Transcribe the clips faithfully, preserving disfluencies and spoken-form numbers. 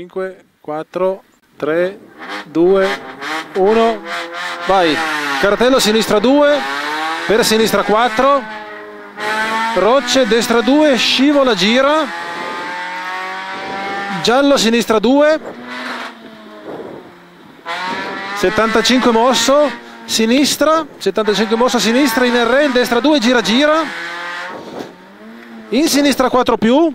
cinque, quattro, tre, due, uno, vai. Cartello sinistra due, per sinistra quattro, rocce destra due, scivola, gira, giallo sinistra due, settantacinque mosso, sinistra, settantacinque mosso a sinistra, in R in destra due, gira gira, in sinistra quattro più,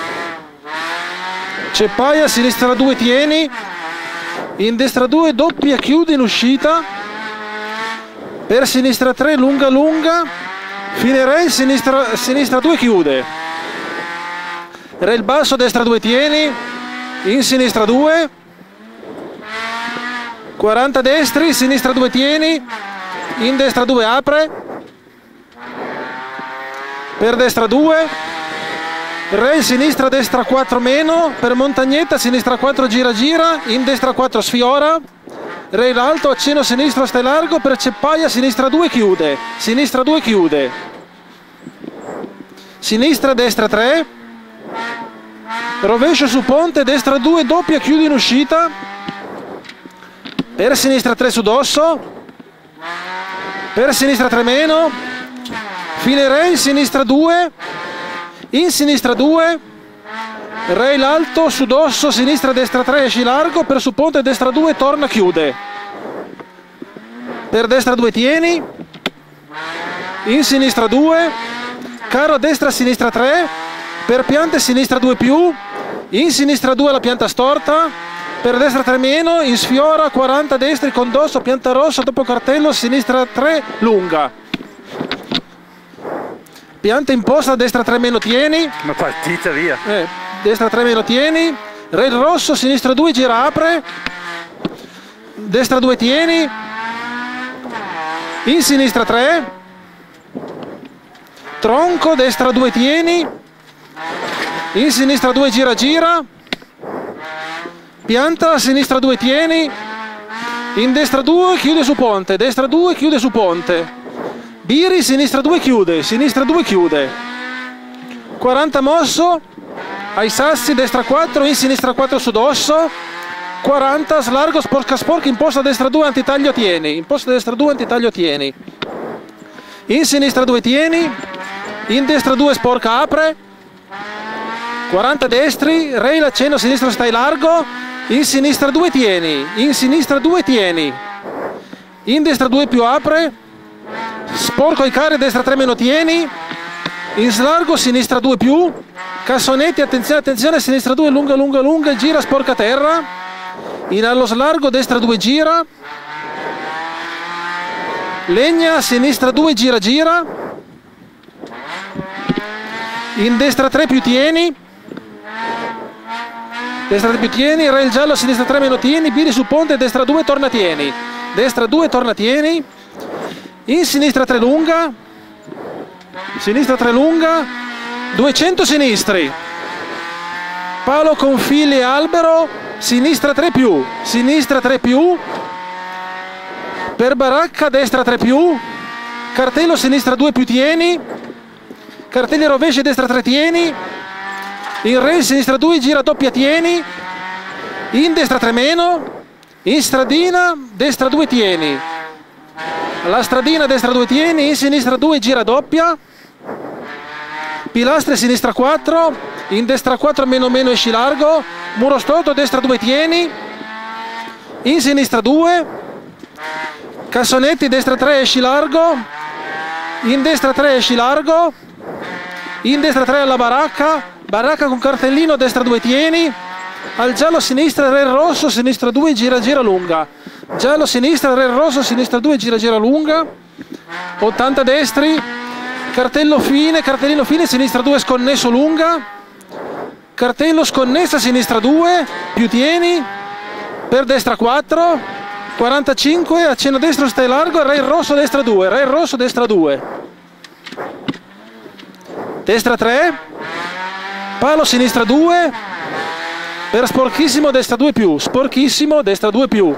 ceppaia, sinistra due tieni, in destra due doppia chiudi in uscita, per sinistra tre lunga lunga, fine rail, sinistra, sinistra due chiude, rail basso, destra due tieni, in sinistra due, quaranta destri, sinistra due tieni, in destra due apre, per destra due, rail sinistra destra quattro meno, per montagnetta sinistra quattro gira gira, in destra quattro sfiora, rail alto, accenno sinistro stai largo, per ceppaia sinistra due chiude, sinistra due chiude, sinistra destra tre, rovescio su ponte, destra due doppia chiudi in uscita, per sinistra tre su dosso, per sinistra tre meno, fine rail, sinistra due, in sinistra due, rail alto su dosso, sinistra destra tre esci largo, per su ponte destra due torna chiude, per destra due tieni, in sinistra due, carro destra sinistra tre, per piante sinistra due più, in sinistra due la pianta storta, per destra tre meno, in sfiora quaranta destri con dosso, pianta rossa dopo cartello, sinistra tre lunga, pianta imposta, destra tre meno tieni, ma partita via, eh, destra tre meno tieni, rail rosso, sinistra due gira apre, destra due tieni, in sinistra tre, tronco, destra due tieni, in sinistra due gira gira, pianta, sinistra due tieni, in destra due chiude su ponte, destra due chiude su ponte, biri, sinistra due chiude, sinistra due chiude, quaranta mosso, ai sassi, destra quattro, in sinistra quattro su dosso, quaranta, slargo, sporca sporca, imposta destra due, antitaglio tieni, imposta destra due, antitaglio tieni, in sinistra due tieni, in destra due sporca apre, quaranta destri, rail accenno, sinistra stai largo, in sinistra due tieni, in sinistra due tieni, in destra due più apre, sporco i carri, destra tre meno tieni, in slargo, sinistra due più, cassonetti, attenzione, attenzione, sinistra due lunga lunga lunga, gira sporca terra, in allo slargo, destra due gira, legna, sinistra due gira gira, in destra tre più tieni, destra tre più tieni, rail giallo, sinistra tre meno tieni, biri su ponte, destra due torna tieni, destra due torna tieni, in sinistra tre lunga, sinistra tre lunga, duecento sinistri, palo con fili e albero, sinistra tre più, sinistra tre più, per baracca destra tre più, cartello sinistra due più tieni, cartelli rovesci destra tre tieni, in rail sinistra due gira doppia tieni, in destra tre meno, in stradina destra due tieni, la stradina destra due tieni, in sinistra due gira doppia, pilastri sinistra quattro, in destra quattro meno meno esci largo, muro storto destra due tieni, in sinistra due, cassonetti destra tre esci largo, in destra tre esci largo, in destra tre alla baracca, baracca con cartellino, destra due tieni, al giallo sinistra, rail rosso, sinistra due, gira gira lunga, giallo sinistra, rail rosso, sinistra due, gira gira lunga, ottanta destri, cartello fine, cartellino fine, sinistra due sconnesso lunga, cartello sconnessa, sinistra due, più tieni, per destra quattro, quarantacinque, accenno destro stai largo, rail rosso, destra due, rail rosso, destra due, destra tre, palo sinistra due, per sporchissimo destra due più, sporchissimo destra due più,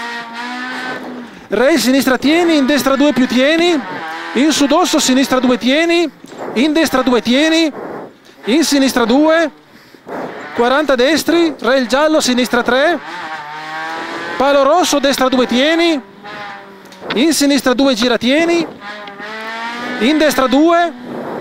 rail sinistra tieni, in destra due più tieni, in sudosso sinistra due tieni, in destra due tieni, in sinistra due, quaranta destri, rail giallo, sinistra tre, palo rosso, destra due, tieni, in sinistra due, gira, tieni, in destra due,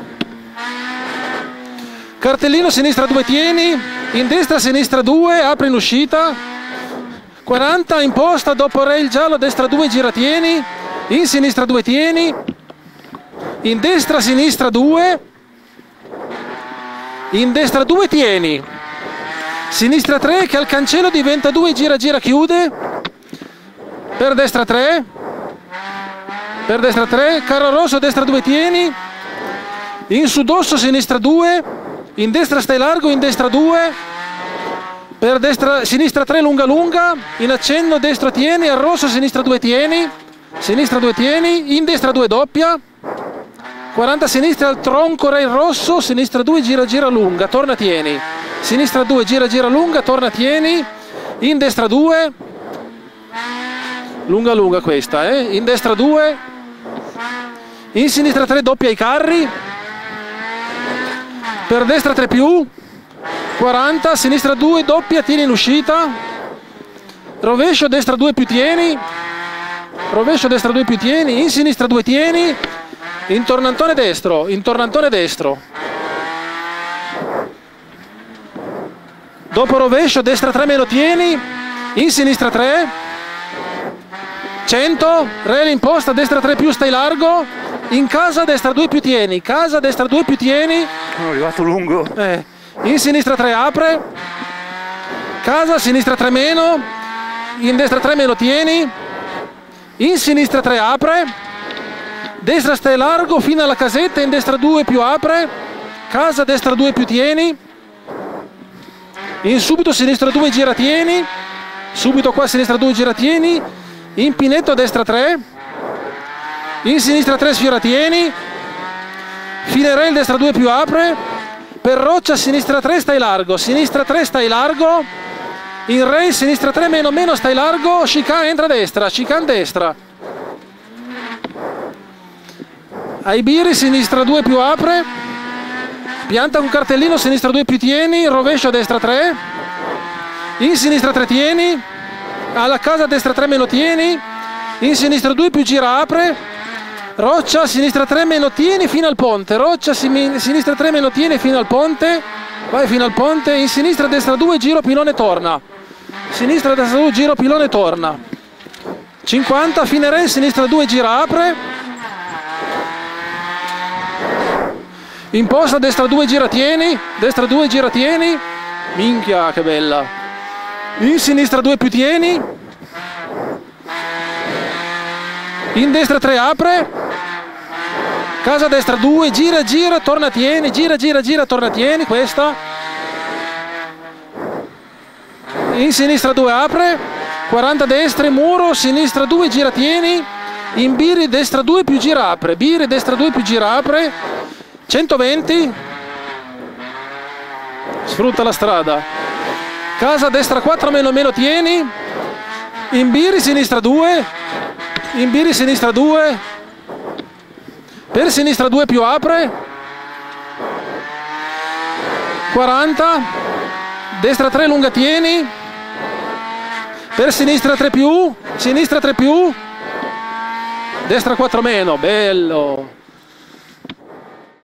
cartellino sinistra due, tieni, in destra sinistra due, apri in uscita, quaranta, imposta, dopo rail giallo, destra due, gira, tieni, in sinistra due, tieni, in destra sinistra due, in destra due, tieni, sinistra tre che al cancello diventa due, gira gira chiude, per destra tre, per destra tre, carro rosso, destra due, tieni, in sudosso sinistra due, in destra stai largo, in destra due, per destra sinistra tre, lunga lunga, in accenno destro tieni, al rosso sinistra due, tieni, sinistra due, tieni, in destra due, doppia, quaranta sinistra al tronco, rail rosso, sinistra due, gira gira lunga, torna, tieni, sinistra due, gira gira lunga, torna, tieni, in destra due, lunga lunga questa, eh? In destra due, in sinistra tre, doppia i carri, per destra tre più, quaranta, sinistra due, doppia, tieni in uscita, rovescio, destra due più, tieni, rovescio, destra due più, tieni, in sinistra due, tieni, in tornantone destro, in tornantone destro, dopo rovescio, destra tre meno, tieni, in sinistra tre, cento, rail imposta, destra tre più, stai largo, in casa, destra due più, tieni, casa, destra due più, tieni, sono arrivato lungo, eh, in sinistra tre apre, casa, sinistra tre meno, in destra tre meno, tieni, in sinistra tre apre, destra stai largo fino alla casetta, in destra due più apre, casa, destra due più, tieni, in subito sinistra due, gira, tieni, subito qua sinistra due, gira, tieni, in pinetto destra tre, in sinistra tre, sfiora, tieni, fine rail destra due più apre, per roccia sinistra tre, stai largo, sinistra tre, stai largo, in rail sinistra tre meno meno, stai largo, chicane, entra a destra, chicane destra, ai biri sinistra due più apre, pianta con cartellino, sinistra due più, tieni, rovescio, destra tre, in sinistra tre, tieni, alla casa destra tre meno, tieni, in sinistra due più, gira, apre, roccia, sinistra tre meno, tieni fino al ponte, roccia, sinistra tre meno, tieni fino al ponte, vai fino al ponte, in sinistra destra due, giro, pilone, torna, sinistra destra due, giro, pilone, torna, cinquanta, fine rail, sinistra due, gira, apre, imposta, destra due, gira, tieni, destra due, gira, tieni, minchia che bella, in sinistra due più, tieni, in destra tre apre, casa destra due, gira gira, torna, tieni, gira gira gira, torna, tieni, questa, in sinistra due apre, quaranta destra, muro, sinistra due, gira, tieni, in biri destra due più, gira, apre, biri destra due più, gira, apre, centoventi, sfrutta la strada, casa destra quattro meno meno, tieni, in biri sinistra due, in biri sinistra due, per sinistra due più apre, quaranta, destra tre lunga, tieni, per sinistra tre più, sinistra tre più, destra quattro meno, bello.